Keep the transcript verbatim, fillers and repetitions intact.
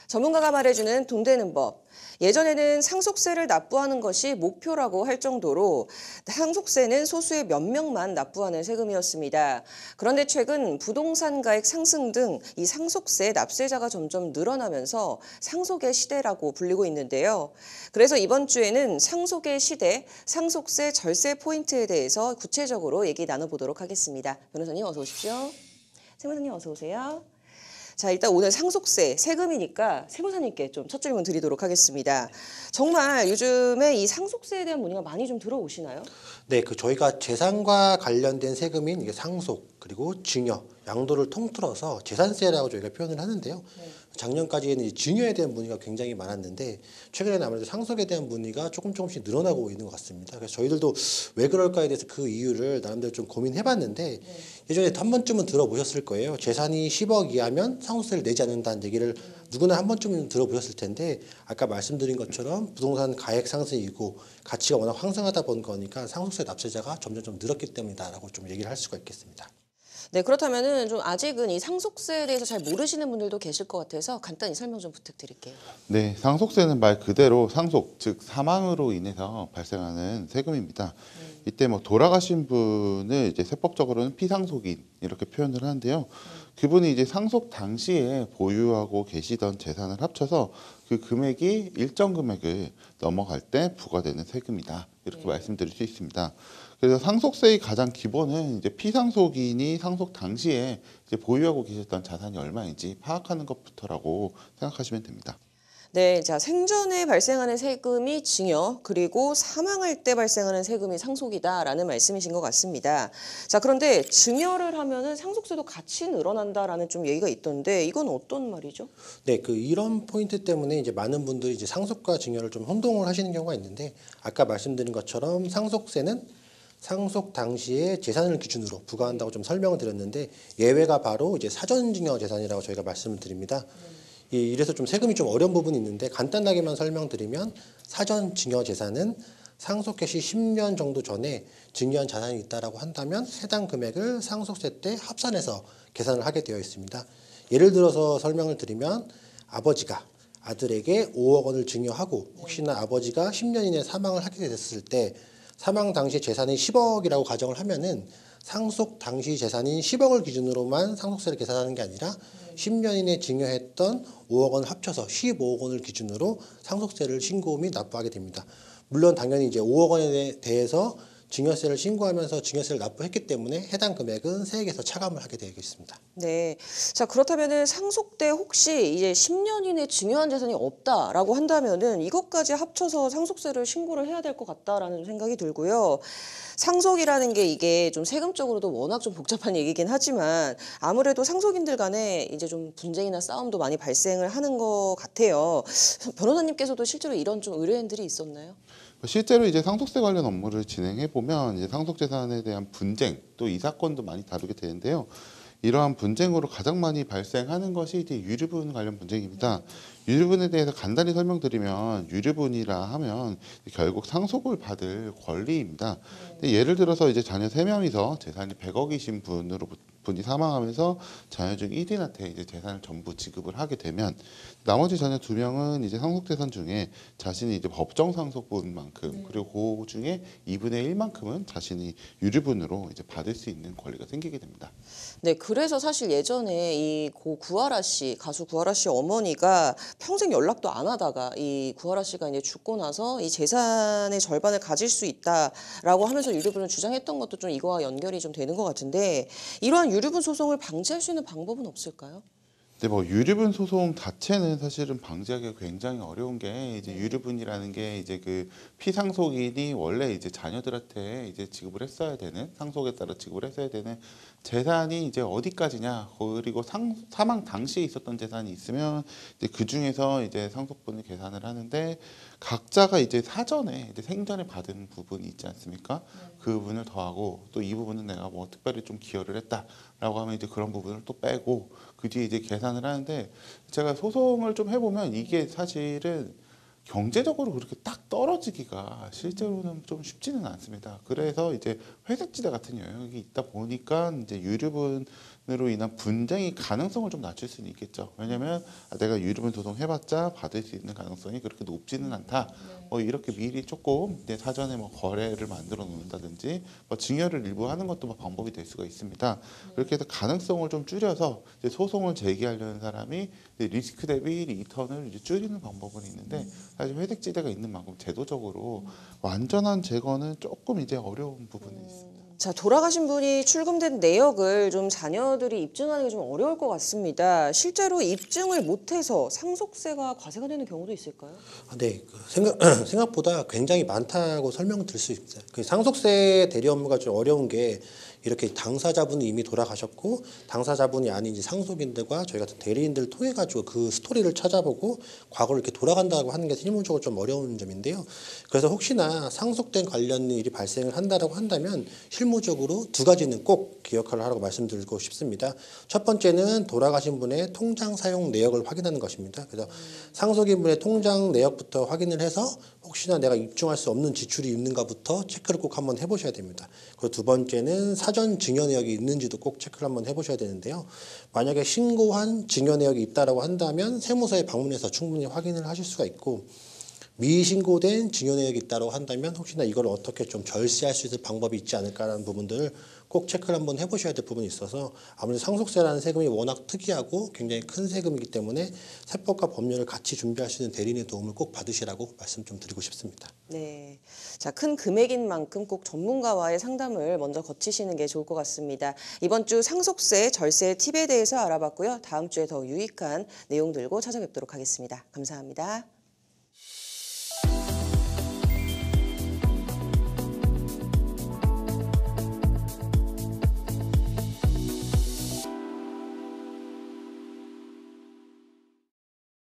전문가가 말해주는 돈 되는 법. 예전에는 상속세를 납부하는 것이 목표라고 할 정도로 상속세는 소수의 몇 명만 납부하는 세금이었습니다. 그런데 최근 부동산 가액 상승 등 이 상속세 납세자가 점점 늘어나면서 상속의 시대라고 불리고 있는데요. 그래서 이번 주에는 상속의 시대, 상속세 절세 포인트에 대해서 구체적으로 얘기 나눠보도록 하겠습니다. 변호사님 어서 오십시오. 세무사님 어서 오세요. 자, 일단 오늘 상속세, 세금이니까 세무사님께 좀 첫 질문 드리도록 하겠습니다. 정말 요즘에 이 상속세에 대한 문의가 많이 좀 들어오시나요? 네, 그 저희가 재산과 관련된 세금인 이게 상속 그리고 증여, 양도를 통틀어서 재산세라고 저희가 표현을 하는데요. 네. 작년까지에는 이 증여에 대한 문의가 굉장히 많았는데 최근에는 아무래도 상속에 대한 문의가 조금 조금씩 늘어나고 있는 것 같습니다. 그래서 저희들도 왜 그럴까에 대해서 그 이유를 나름대로 좀 고민해봤는데 네. 예전에 한 번쯤은 들어보셨을 거예요. 재산이 십억 이하면 상속세를 내지 않는다는 얘기를 누구나 한 번쯤은 들어보셨을 텐데 아까 말씀드린 것처럼 부동산 가액 상승이고 가치가 워낙 황성하다 보니까 상속세 납세자가 점점 좀 늘었기 때문이다라고 좀 얘기를 할 수가 있겠습니다. 네, 그렇다면은 좀 아직은 이 상속세에 대해서 잘 모르시는 분들도 계실 것 같아서 간단히 설명 좀 부탁드릴게요. 네, 상속세는 말 그대로 상속, 즉 사망으로 인해서 발생하는 세금입니다. 음. 이때 뭐 돌아가신 분을 이제 세법적으로는 피상속인 이렇게 표현을 하는데요. 음. 그분이 이제 상속 당시에 보유하고 계시던 재산을 합쳐서 그 금액이 일정 금액을 넘어갈 때 부과되는 세금이다. 이렇게 네. 말씀드릴 수 있습니다. 그래서 상속세의 가장 기본은 이제 피상속인이 상속 당시에 이제 보유하고 계셨던 자산이 얼마인지 파악하는 것부터라고 생각하시면 됩니다. 네, 자, 생전에 발생하는 세금이 증여, 그리고 사망할 때 발생하는 세금이 상속이다라는 말씀이신 것 같습니다. 자, 그런데 증여를 하면은 상속세도 같이 늘어난다라는 좀 얘기가 있던데 이건 어떤 말이죠? 네, 그 이런 포인트 때문에 이제 많은 분들이 이제 상속과 증여를 좀 혼동을 하시는 경우가 있는데 아까 말씀드린 것처럼 상속세는 상속 당시에 재산을 기준으로 부과한다고 좀 설명을 드렸는데 예외가 바로 이제 사전증여 재산이라고 저희가 말씀을 드립니다. 이 이래서 좀 세금이 좀 어려운 부분이 있는데 간단하게만 설명드리면 사전증여 재산은 상속 개시 십 년 정도 전에 증여한 자산이 있다라고 한다면 해당 금액을 상속세 때 합산해서 계산을 하게 되어 있습니다. 예를 들어서 설명을 드리면 아버지가 아들에게 오억 원을 증여하고 혹시나 아버지가 십 년 이내에 사망을 하게 됐을 때 사망 당시 재산이 십억이라고 가정을 하면은 상속 당시 재산인 십억을 기준으로만 상속세를 계산하는 게 아니라 십 년 이내에 증여했던 오억 원을 합쳐서 십오억 원을 기준으로 상속세를 신고 및 납부하게 됩니다. 물론 당연히 이제 오억 원에 대해서 증여세를 신고하면서 증여세를 납부했기 때문에 해당 금액은 세액에서 차감을 하게 되겠습니다. 네. 자, 그렇다면은 상속 때 혹시 이제 십 년 이내 증여한 재산이 없다라고 한다면은 이것까지 합쳐서 상속세를 신고를 해야 될 것 같다라는 생각이 들고요. 상속이라는 게 이게 좀 세금적으로도 워낙 좀 복잡한 얘기긴 하지만 아무래도 상속인들 간에 이제 좀 분쟁이나 싸움도 많이 발생을 하는 것 같아요. 변호사님께서도 실제로 이런 좀 의뢰인들이 있었나요? 실제로 이제 상속세 관련 업무를 진행해 보면 이제 상속재산에 대한 분쟁 또 이 사건도 많이 다루게 되는데요. 이러한 분쟁으로 가장 많이 발생하는 것이 이제 유류분 관련 분쟁입니다. 유류분에 대해서 간단히 설명드리면 유류분이라 하면 결국 상속을 받을 권리입니다. 근데 예를 들어서 이제 자녀 세 명이서 재산이 백억이신 분으로 분이 사망하면서 자녀 중 일 인한테 이제 재산을 전부 지급을 하게 되면 나머지 자녀 두 명은 이제 상속재산 중에 자신이 이제 법정 상속분만큼 네. 그리고 그 중에 이분의 일만큼은 자신이 유류분으로 이제 받을 수 있는 권리가 생기게 됩니다. 네, 그래서 사실 예전에 이 고 구하라 씨, 가수 구하라 씨 어머니가 평생 연락도 안 하다가 이 구하라 씨가 이제 죽고 나서 이 재산의 절반을 가질 수 있다라고 하면서 유류분을 주장했던 것도 좀 이거와 연결이 좀 되는 것 같은데 이러한 유류분 소송을 방지할 수 있는 방법은 없을까요? 근데 뭐 유류분 소송 자체는 사실은 방지하기가 굉장히 어려운 게 이제 유류분이라는 게 이제 그 피상속인이 원래 이제 자녀들한테 이제 지급을 했어야 되는 상속에 따라 지급을 했어야 되는 재산이 이제 어디까지냐 그리고 상, 사망 당시에 있었던 재산이 있으면 이제 그 중에서 이제 상속분을 계산을 하는데 각자가 이제 사전에 이제 생전에 받은 부분이 있지 않습니까? 네. 그 부분을 더하고 또 이 부분은 내가 뭐 특별히 좀 기여를 했다라고 하면 이제 그런 부분을 또 빼고 그 뒤에 이제 계산을 하는데 제가 소송을 좀 해보면 이게 사실은 경제적으로 그렇게 딱 떨어지기가 실제로는 좀 쉽지는 않습니다. 그래서 이제 회색지대 같은 영역이 있다 보니까 이제 유류분으로 인한 분쟁이 가능성을 좀 낮출 수는 있겠죠. 왜냐하면 아, 내가 유류분 소송해봤자 받을 수 있는 가능성이 그렇게 높지는 않다. 뭐 이렇게 미리 조금 이제 사전에 뭐 거래를 만들어 놓는다든지 뭐 증여를 일부 하는 것도 뭐 방법이 될 수가 있습니다. 그렇게 해서 가능성을 좀 줄여서 이제 소송을 제기하려는 사람이 이제 리스크 대비 리턴을 이제 줄이는 방법은 있는데 사실 회색지대가 있는 만큼 제도적으로 완전한 제거는 조금 이제 어려운 부분이 있습니다. 자, 돌아가신 분이 출금된 내역을 좀 자녀들이 입증하는 게 좀 어려울 것 같습니다. 실제로 입증을 못해서 상속세가 과세가 되는 경우도 있을까요? 아, 네, 그 생각 생각보다 굉장히 많다고 설명드릴 수 있어요. 그 상속세 대리 업무가 좀 어려운 게 이렇게 당사자분이 이미 돌아가셨고 당사자분이 아닌 이제 상속인들과 저희 같은 대리인들을 통해 가지고 그 스토리를 찾아보고 과거를 이렇게 돌아간다고 하는 게 실무적으로 좀 어려운 점인데요. 그래서 혹시나 상속된 관련 일이 발생을 한다라고 한다면 실무적으로 두 가지는 꼭 기억하라고 말씀드리고 싶습니다. 첫 번째는 돌아가신 분의 통장 사용 내역을 확인하는 것입니다. 그래서 상속인분의 통장 내역부터 확인을 해서 혹시나 내가 입증할 수 없는 지출이 있는가부터 체크를 꼭 한번 해보셔야 됩니다. 그리고 두 번째는 사전 증여 내역이 있는지도 꼭 체크를 한번 해보셔야 되는데요. 만약에 신고한 증여 내역이 있다라고 한다면 세무서에 방문해서 충분히 확인을 하실 수가 있고 미신고된 증여 내역이 있다고 한다면 혹시나 이걸 어떻게 좀 절세할 수 있을 방법이 있지 않을까라는 부분들을 꼭 체크를 한번 해보셔야 될 부분이 있어서 아무래도 상속세라는 세금이 워낙 특이하고 굉장히 큰 세금이기 때문에 세법과 법률을 같이 준비할 수 있는 대리인의 도움을 꼭 받으시라고 말씀 좀 드리고 싶습니다. 네. 자, 큰 금액인 만큼 꼭 전문가와의 상담을 먼저 거치시는 게 좋을 것 같습니다. 이번 주 상속세, 절세 팁에 대해서 알아봤고요. 다음 주에 더 유익한 내용 들고 찾아뵙도록 하겠습니다. 감사합니다.